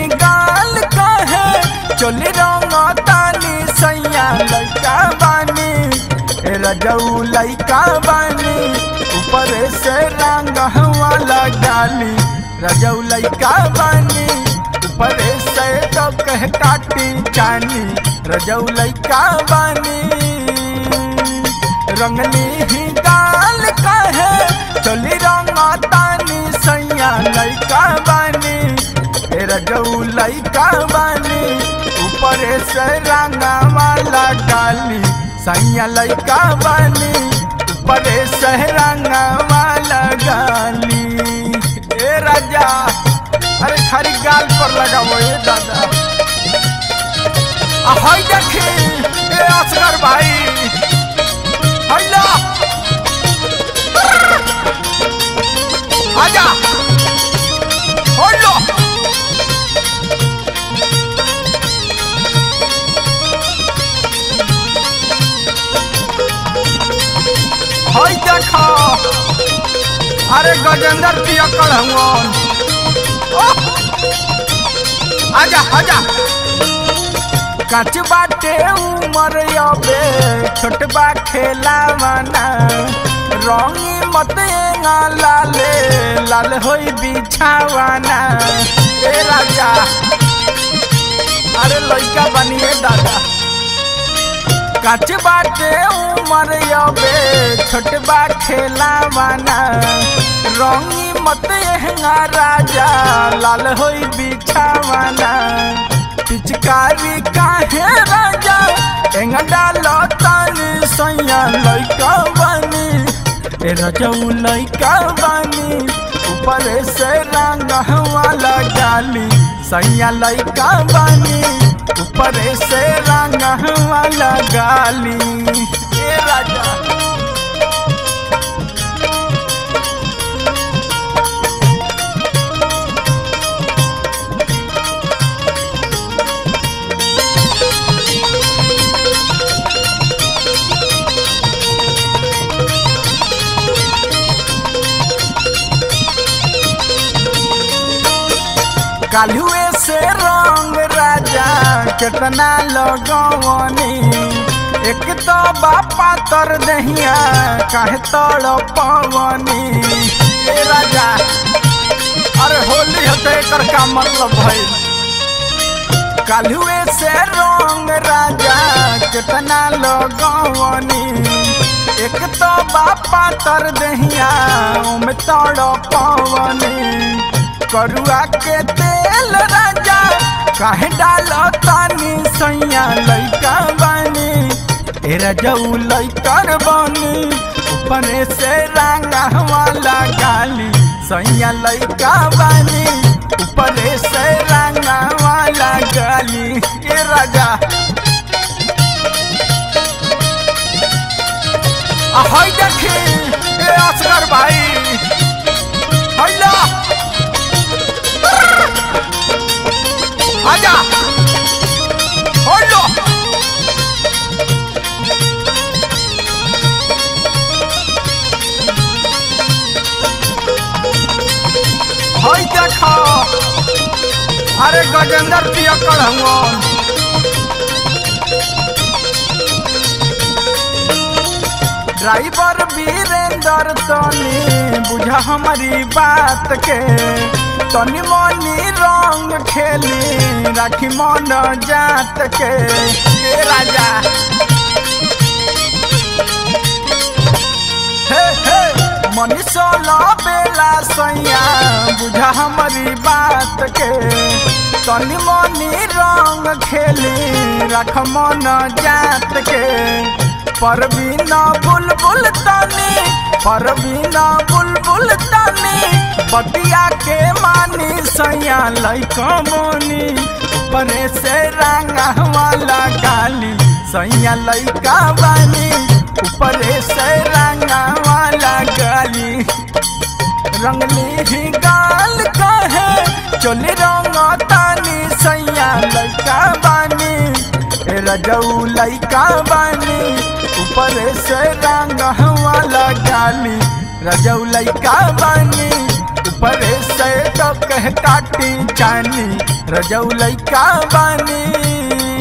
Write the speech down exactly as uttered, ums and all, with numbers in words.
ही गाल कहे चोली रंग तानी सैया लइका बानी रजऊ लइका बानी ऊपर से रंग वाला डाली रजऊ लइका बानी ऊपर से तो कह काटी चानी रजऊ लइका बानी रंगली ही गाल कहे चोली रंग तानी सैया लइका बानी रजऊ लइका बानी ऊपर से रंगा वाला डाली सैया लइका बानी ऊपर से रंगा वाला गाली ए राजा अरे खाली गाल पर लगाओ ये दादा हाय देखी ए असगर भाई हैला आजा हैलो हाय देखो अरे गजेंद्र पियकड़ हुआ आजा आजा काच बाटे उमर अबे छोटबा खेला माना रंगी मत लाले लाल होई बिछावाना ए राजा अरे लइका बनिए दादा काच बाटे उमर अबे छोटबा खेला माना रंगी मत राजा लाल होई बिछावाना पिचकारी काहे राजा एंगा डालो तानी सैया लइका बानी ए रजऊ लइका बानी ऊपर से रंग वाला डाली सैया लइका बानी ऊपर से रंग वाला गाली ए राजा कालुए से रंग राजा कितना लगवनी एक तो बापा तर दहिया काहे तड़ पवनी ए राजा अरे होली होते कर का मतलब भाई कालुए से रंग राजा कितना लगवनी एक तो बापा तर दहिया में तड़ पवनी करुआ के तेल राजा काहे डालो तानी सैया लइका बानी ए रजऊ लइकर बानी ऊपर से रंगा वाला गाली सैया लइका बानी ऊपर से रंगा वाला गाली ए राजा हाय देखी ए असगर भाई हैला आजा हैलो हाय देखो अरे गजेंद्र पियकड़ हुआ ड्राइवर वीरेंद्र तनी बुझा हमारी बात के तनी मनी रंग खेली राखी मन जात के ए राजा हे हे मनीषो ला बेला सैया बुझा हमारी बात के तनी मनी रंग खेली राख मन जात के परवीना बुलबुल तानी परवीना बुलबुल तानी बतिया के मानी सैया लइका मोनी ऊपर से रंगा वाला गाली सैया लइका बानी ऊपर से रंगा वाला गाली रंगली ही गाल कहे चोली रंग तानी सैया लइका बानी रजऊ लइका बानी ऊपर से रंग वाला डाली रजऊ लइका बानी ऊपर से तो कह काटी चानी रजौ लइका बानी